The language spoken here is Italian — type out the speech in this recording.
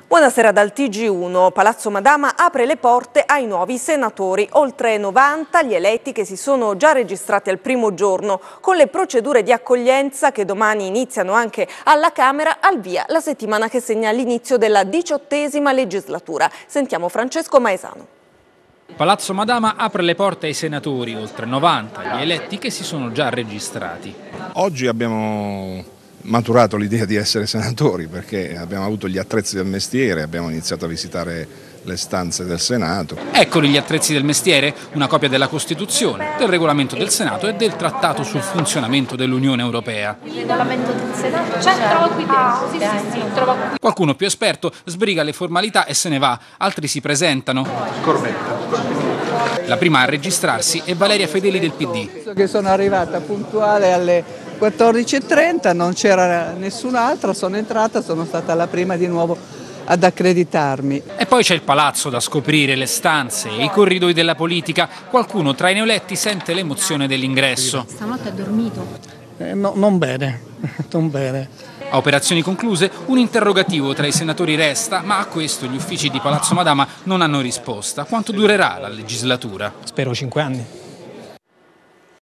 Buonasera dal TG1. Palazzo Madama apre le porte ai nuovi senatori, oltre 90 gli eletti che si sono già registrati al primo giorno. Con le procedure di accoglienza che domani iniziano anche alla Camera, al via la settimana che segna l'inizio della 18ª legislatura. Sentiamo Francesco Maesano. Palazzo Madama apre le porte ai senatori, oltre 90 gli eletti che si sono già registrati. Oggi abbiamo maturato l'idea di essere senatori perché abbiamo avuto gli attrezzi del mestiere, abbiamo iniziato a visitare le stanze del Senato. Eccoli gli attrezzi del mestiere, una copia della Costituzione, del regolamento del Senato e del trattato sul funzionamento dell'Unione Europea. Il regolamento del Senato? Trova qui dentro. Sì, trova qui. Qualcuno più esperto sbriga le formalità e se ne va, altri si presentano. Corbetta. La prima a registrarsi è Valeria Fedeli del PD. Che sono arrivata puntuale alle 14:30, non c'era nessun'altra, sono entrata, sono stata la prima di nuovo ad accreditarmi. E poi c'è il palazzo da scoprire, le stanze, i corridoi della politica. Qualcuno tra i neoeletti sente l'emozione dell'ingresso. Stanotte ha dormito? No, non bene, non bene. A operazioni concluse, un interrogativo tra i senatori resta, ma a questo gli uffici di Palazzo Madama non hanno risposta. Quanto durerà la legislatura? Spero 5 anni.